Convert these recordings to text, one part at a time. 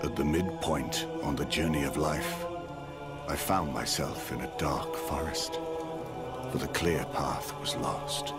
At the midpoint on the journey of life, I found myself in a dark forest, for the clear path was lost.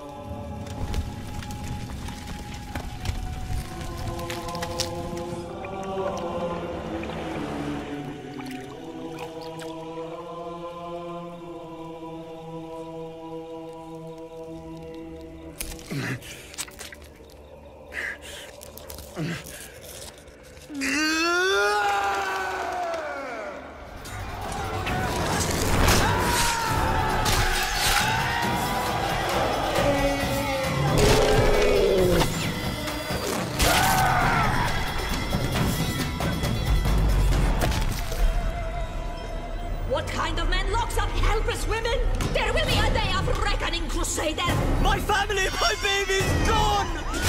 What kind of man locks up helpless women? There will be a day of reckoning, Crusader! My family, my baby's gone!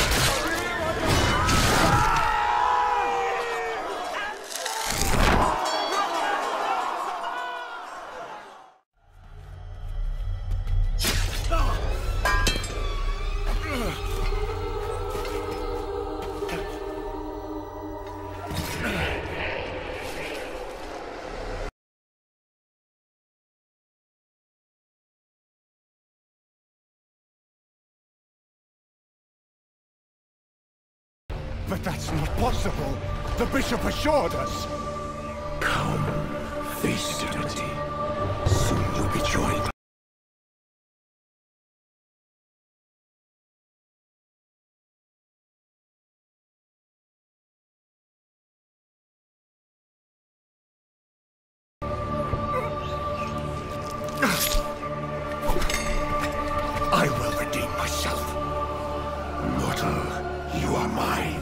But that's not possible! The Bishop assured us! Come, face eternity. Soon you'll be joined. I will redeem myself. Mortal, you are mine.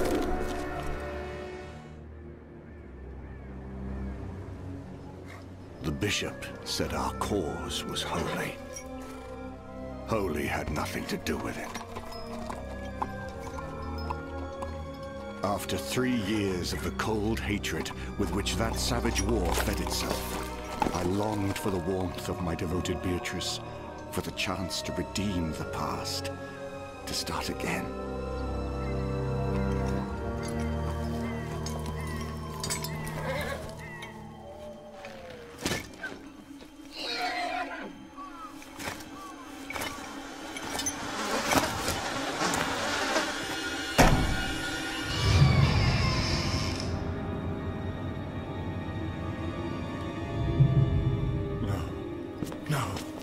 The bishop said our cause was holy. Holy had nothing to do with it. After 3 years of the cold hatred with which that savage war fed itself, I longed for the warmth of my devoted Beatrice, for the chance to redeem the past, to start again. No.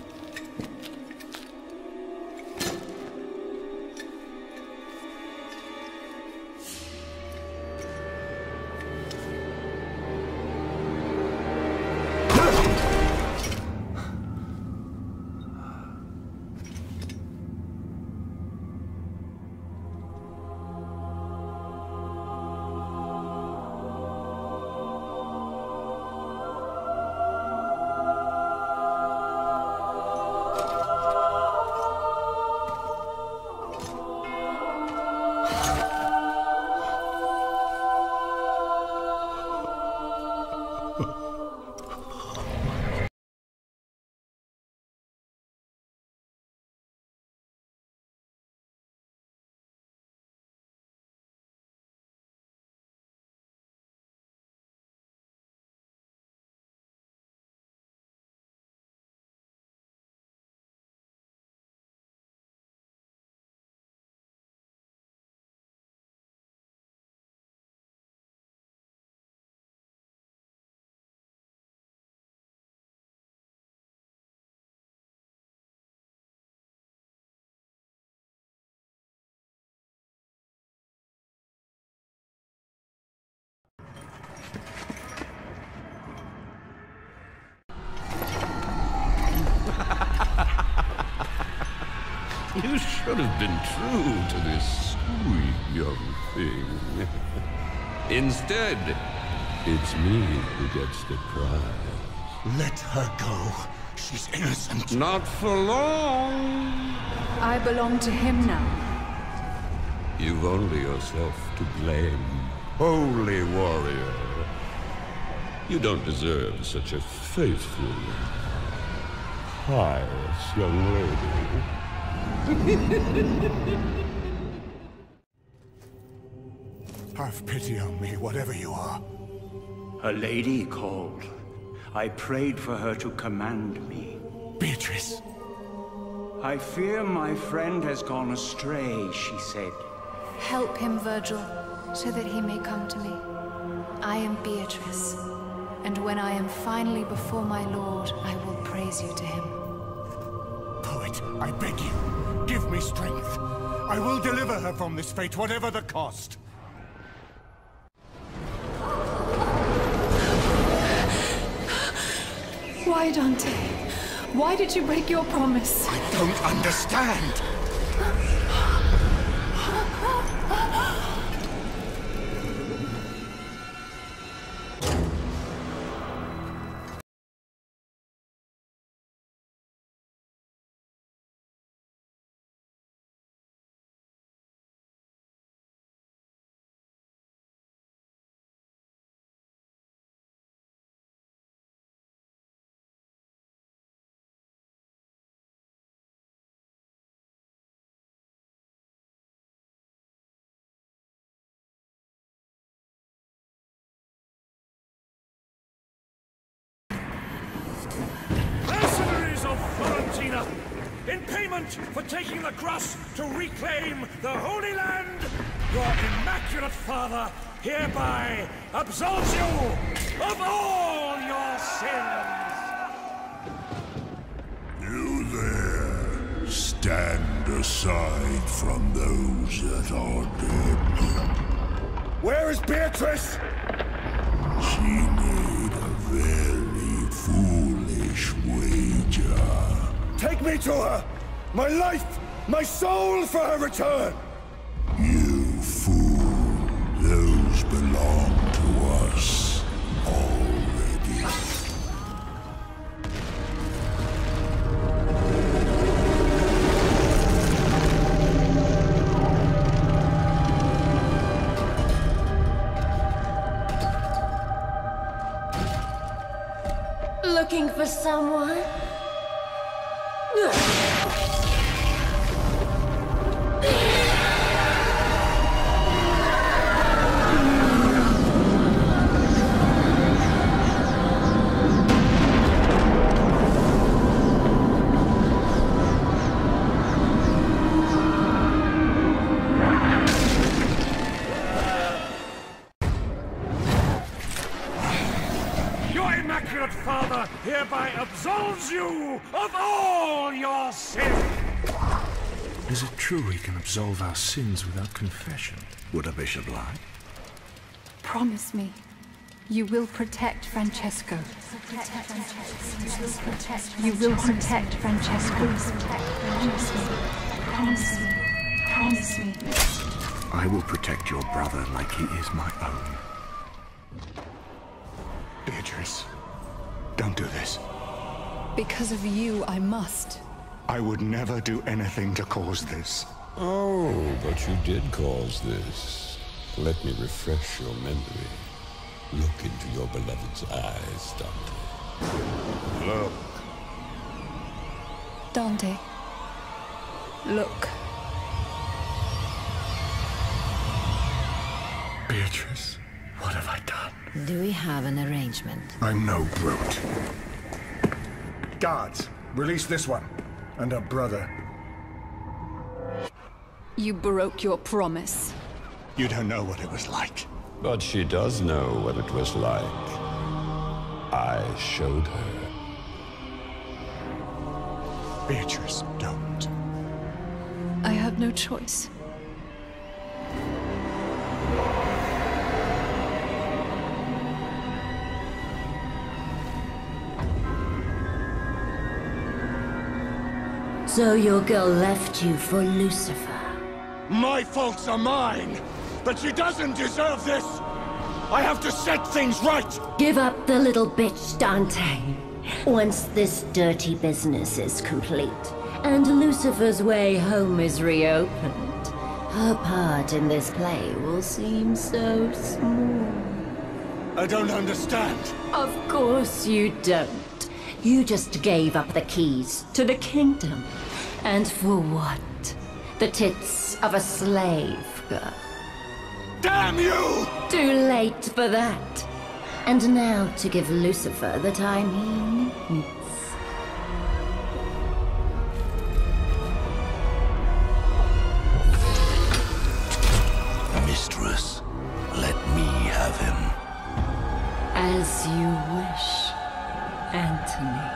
You should have been true to this sweet young thing. Instead, it's me who gets the prize. Let her go. She's innocent. Not for long. I belong to him now. You've only yourself to blame, holy warrior. You don't deserve such a faithful, pious young lady. Have pity on me, whatever you are. A lady called. I prayed for her to command me. Beatrice! I fear my friend has gone astray, she said. Help him, Virgil, so that he may come to me. I am Beatrice, and when I am finally before my lord, I will praise you to him. Poet, I beg you, give me strength. I will deliver her from this fate, whatever the cost. Why, Dante? Why did you break your promise? I don't understand! In payment for taking the cross to reclaim the Holy Land, your Immaculate Father hereby absolves you of all your sins! You there, stand aside from those that are dead. Where is Beatrice? She made a very foolish wager. Take me to her! My life, my soul for her return! You fool! Those belong to us already. Looking for someone? Your Immaculate Father hereby absolves you of all your sins! Is it true he can absolve our sins without confession? Would a bishop lie? Promise me, you will protect Francesco. You will protect Francesco. Promise me. Promise me. I will protect your brother like he is my own. Beatrice, don't do this. Because of you, I must. I would never do anything to cause this. Oh, but you did cause this. Let me refresh your memory. Look into your beloved's eyes, Dante. Look. Dante, look. Beatrice, what have I done? Do we have an arrangement? I'm no brute. Guards, release this one. And her brother. You broke your promise. You don't know what it was like. But she does know what it was like. I showed her. Beatrice, don't. I had no choice. So your girl left you for Lucifer? My faults are mine, but she doesn't deserve this. I have to set things right. Give up the little bitch, Dante. Once this dirty business is complete, and Lucifer's way home is reopened, her part in this play will seem so small. I don't understand. Of course you don't. You just gave up the keys to the kingdom. And for what? The tits of a slave girl. Damn you! Too late for that. And now to give Lucifer the time he needs. Mistress, let me have him. As you wish, Anthony.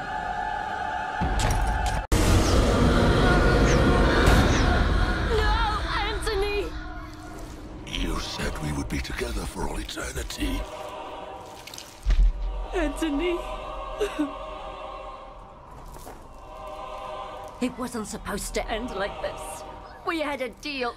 No, Anthony! You said we would be together for all eternity. Anthony. It wasn't supposed to end like this. We had a deal.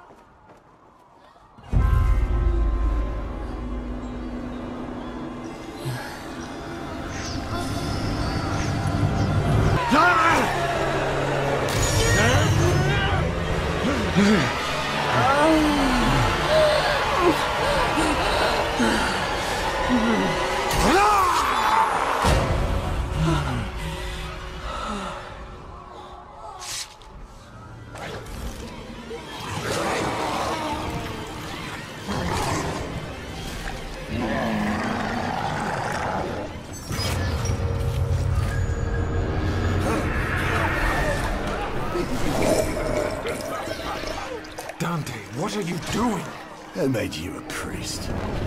Dante, what are you doing? I made you a priest.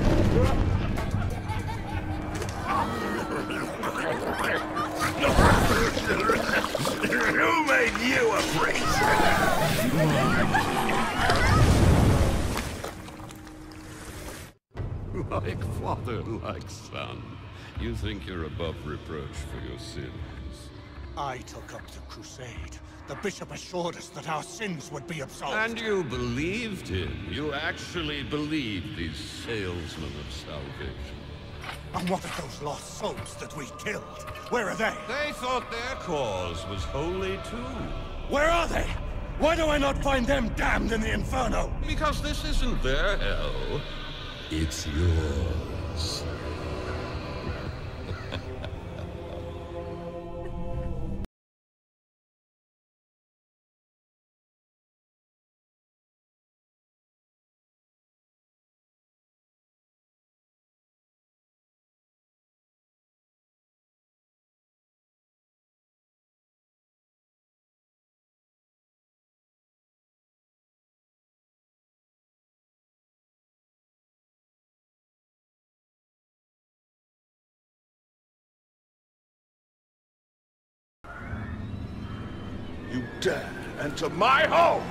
Who made you a priest? Like father, like son. You think you're above reproach for your sins. I took up the crusade. The bishop assured us that our sins would be absolved. And you believed him. You actually believed these salesmen of salvation. And what of those lost souls that we killed? Where are they? They thought their cause was holy too. Where are they? Why do I not find them damned in the Inferno? Because this isn't their hell. It's yours. You dare enter my home!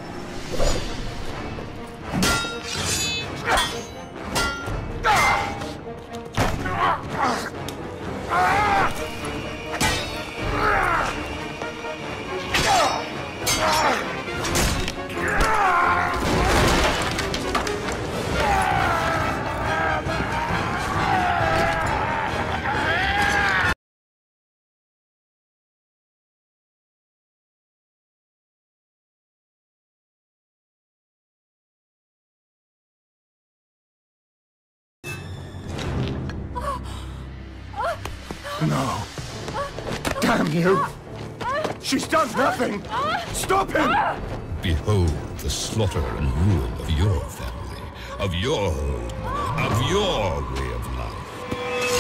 No. Damn you! She's done nothing! Stop him! Behold the slaughter and ruin of your family, of your home, of your way of life.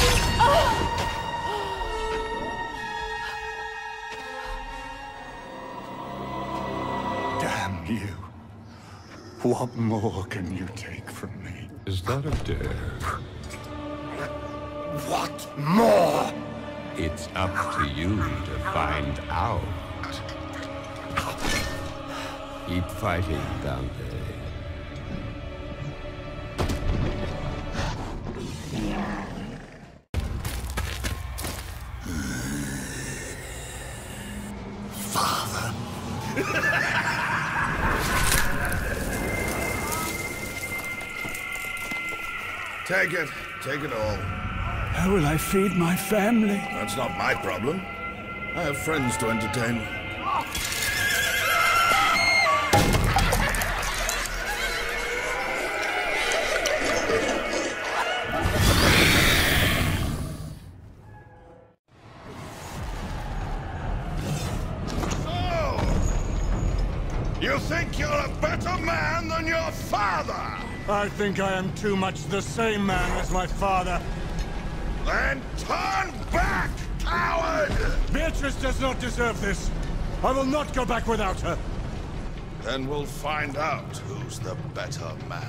Damn you. What more can you take from me? Is that a dare? What more? It's up to you to find out. Keep fighting, Dante. Father. Take it. Take it all. How will I feed my family? That's not my problem. I have friends to entertain. You think you're a better man than your father? I think I am too much the same man as my father. Then turn back, coward! Beatrice does not deserve this. I will not go back without her. Then we'll find out who's the better man.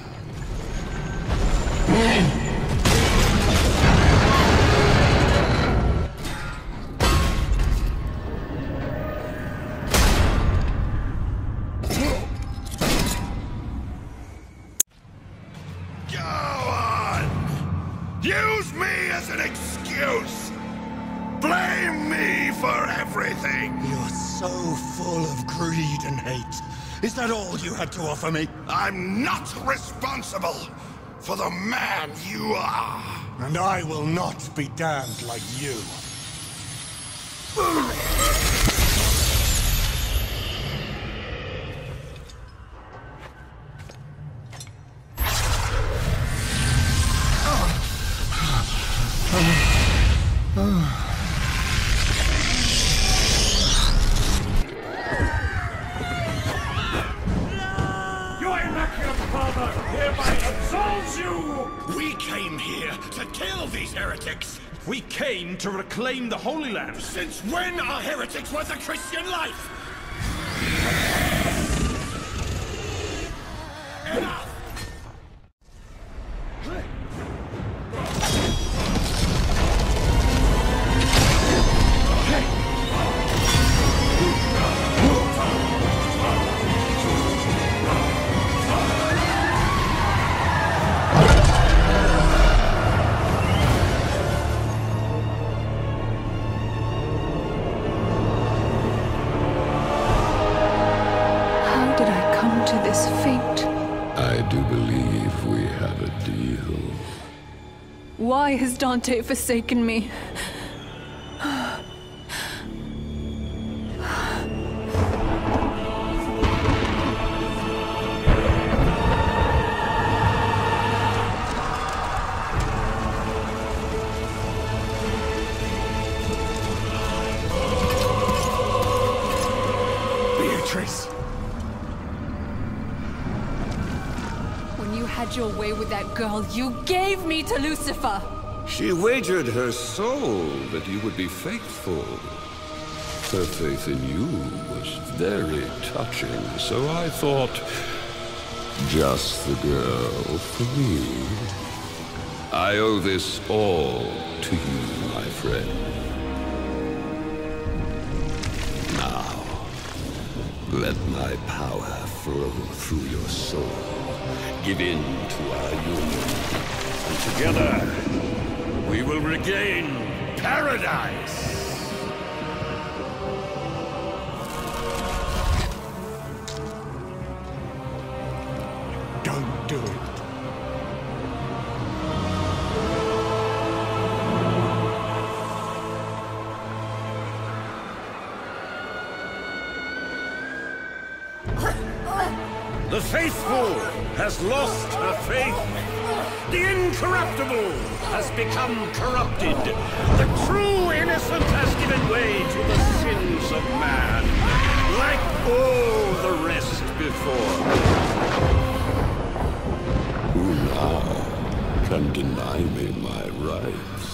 Go on! Use me as an excuse! Blame me for everything! You're so full of greed and hate. Is that all you had to offer me? I'm not responsible for the man you are! And I will not be damned like you. Your immaculate father hereby absolves you! We came here to kill these heretics. We came to reclaim the Holy Land. Since when are heretics worth a Christian life? Enough! How did I come to this fate? I do believe we have a deal. Why has Dante forsaken me? Beatrice! When you had your way with that girl, you gave me to Lucifer! She wagered her soul that you would be faithful. Her faith in you was very touching, so I thought, just the girl for me. I owe this all to you, my friend. Now, let my power flow through your soul. Give in to our union, and together, we will regain paradise! Don't do it. The faithful has lost her faith. The incorruptible has become corrupted. The true innocent has given way to the sins of man, like all the rest before. Who now can deny me my rights?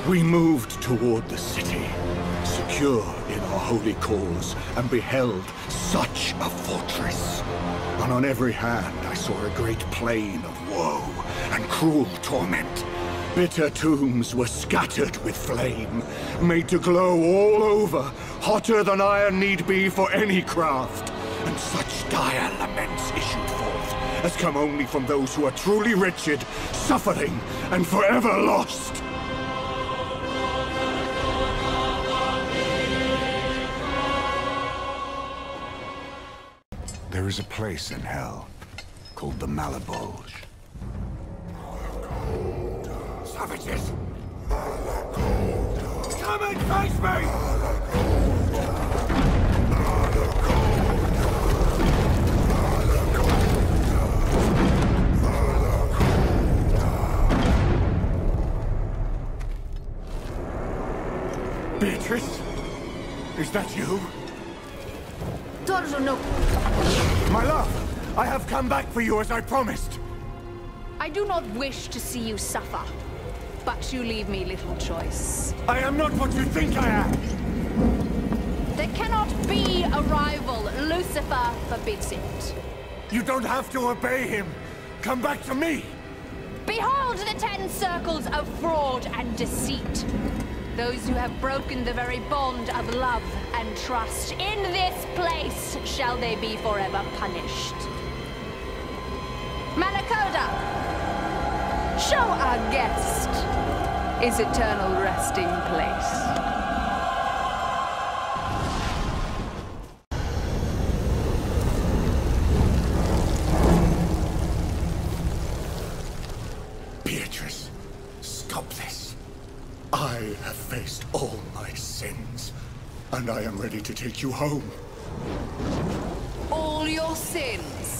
We moved toward the city, secure in our holy cause, and beheld such a fortress. And on every hand I saw a great plain of woe and cruel torment. Bitter tombs were scattered with flame, made to glow all over, hotter than iron need be for any craft. And such dire laments issued forth, as come only from those who are truly wretched, suffering, and forever lost. There is a place in hell called the Malabulge. Savages! Come and face me! Beatrice? Is that you? No. My love, I have come back for you as I promised. I do not wish to see you suffer, but you leave me little choice. I am not what you think I am. There cannot be a rival. Lucifer forbids it. You don't have to obey him. Come back to me. Behold the 10 circles of fraud and deceit. Those who have broken the very bond of love and trust. In this place shall they be forever punished. Manakoda, show our guest his eternal resting place. Beatrice, stop this. I have faced all my sins, and I am ready to take you home. All your sins?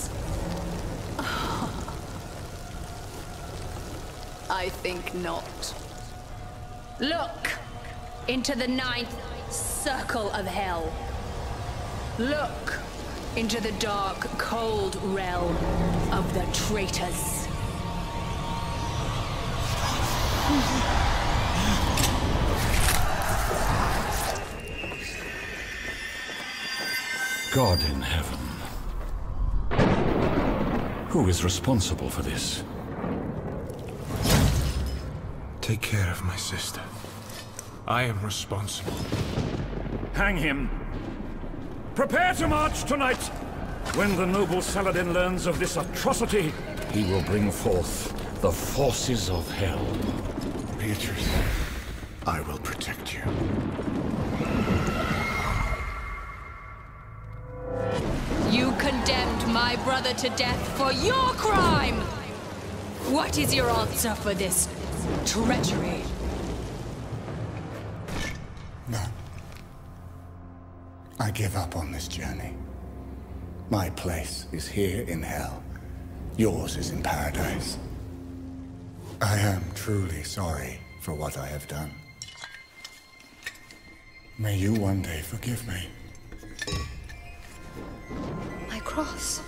I think not. Look into the 9th circle of hell. Look into the dark, cold realm of the traitors. God in heaven. Who is responsible for this? Take care of my sister. I am responsible. Hang him. Prepare to march tonight. When the noble Saladin learns of this atrocity, He will bring forth the forces of hell. Beatrice, I will protect you. You condemned my brother to death for your crime! What is your answer for this treachery? None. I give up on this journey. My place is here in hell. Yours is in paradise. I am truly sorry for what I have done. May you one day forgive me. My cross.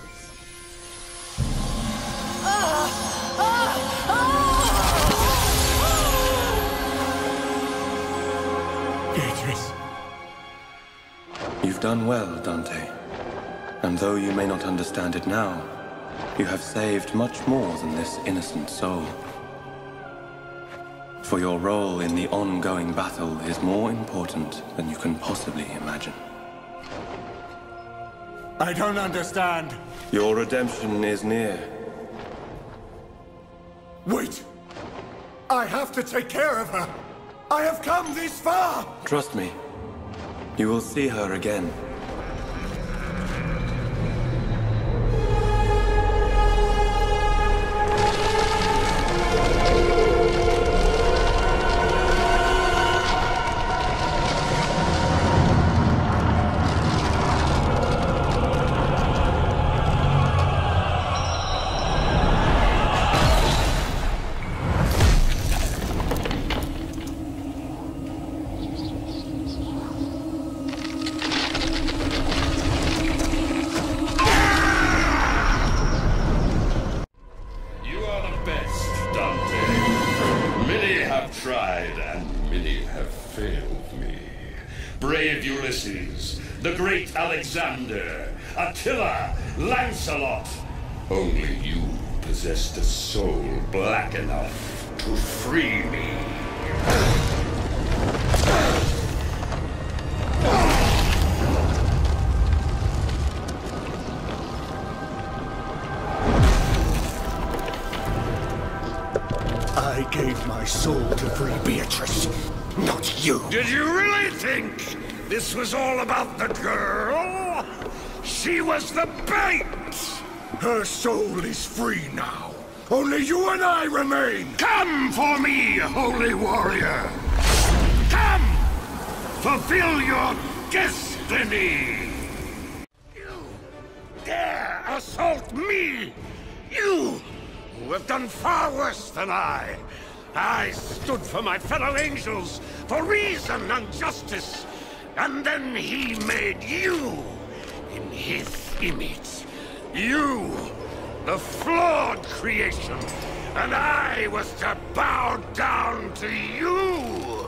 Beatrice. You've done well, Dante. And though you may not understand it now, you have saved much more than this innocent soul. For your role in the ongoing battle is more important than you can possibly imagine. I don't understand. Your redemption is near. Wait! I have to take care of her! I have come this far! Trust me, you will see her again. Alexander, Attila, Lancelot. Only you possessed a soul black enough to free me. I gave my soul to free Beatrice, not you. Did you really think this was all about the girl? She was the bait! Her soul is free now. Only you and I remain! Come for me, holy warrior! Come! Fulfill your destiny! You dare assault me! You, who have done far worse than I! I stood for my fellow angels, for reason and justice, and then he made you in his image. You, the flawed creation, and I was to bow down to you!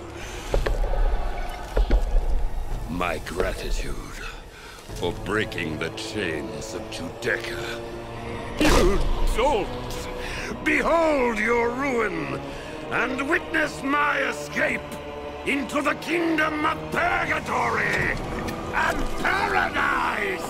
My gratitude for breaking the chains of Judeca. You dolt! Behold your ruin, and witness my escape into the kingdom of purgatory and paradise!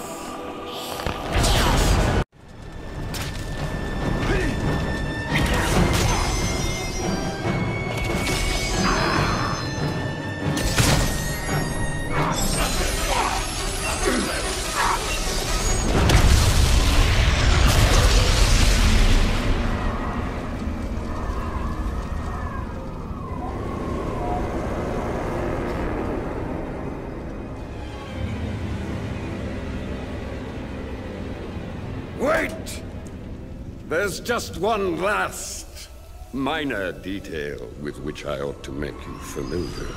Wait! There's just one last minor detail with which I ought to make you familiar.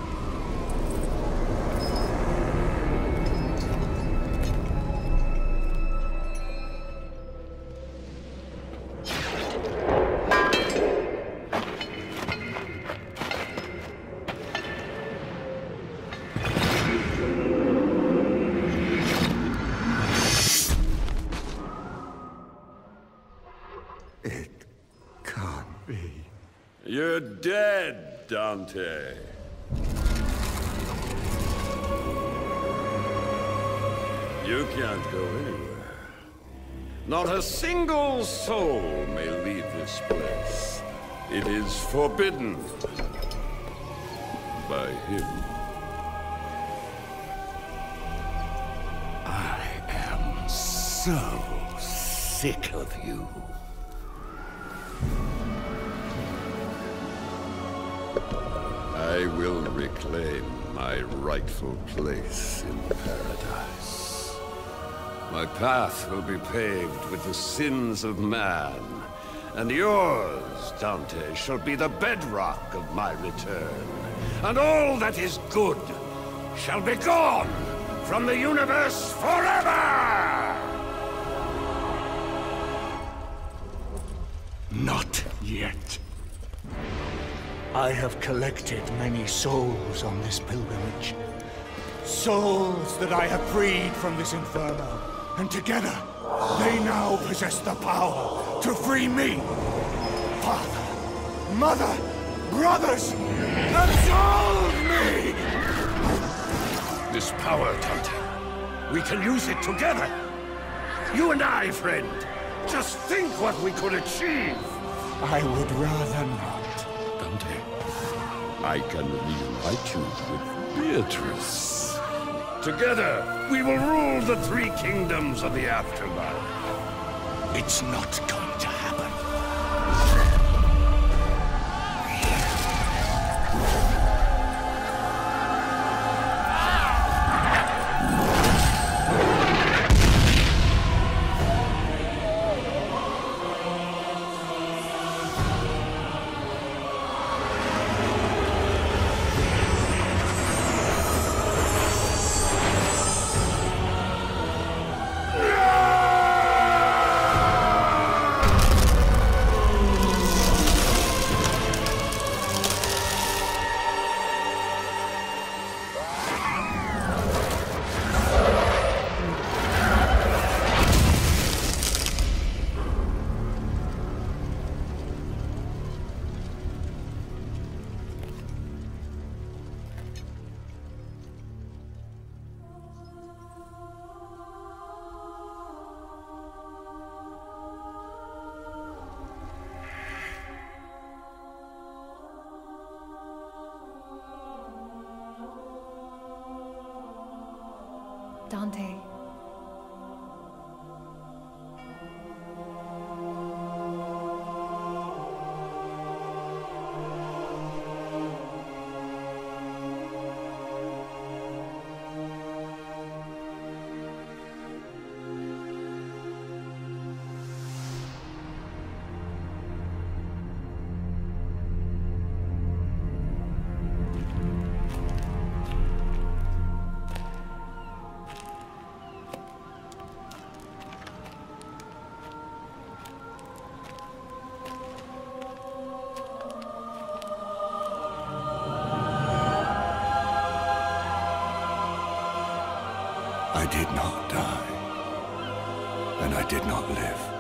You're dead, Dante. You can't go anywhere. Not a single soul may leave this place. It is forbidden by him. I am so sick of you. I will reclaim my rightful place in paradise. My path will be paved with the sins of man, and yours, Dante, shall be the bedrock of my return. And all that is good shall be gone from the universe forever! Not yet. I have collected many souls on this pilgrimage. Souls that I have freed from this Inferno. And together, they now possess the power to free me. Father, mother, brothers, absolve me! This power, Dante, we can use it together. You and I, friend. Just think what we could achieve. I would rather not. Dante, I can reunite you with Beatrice. Together, we will rule the three kingdoms of the afterlife. It's not going to happen. Dante. I did not die, and I did not live.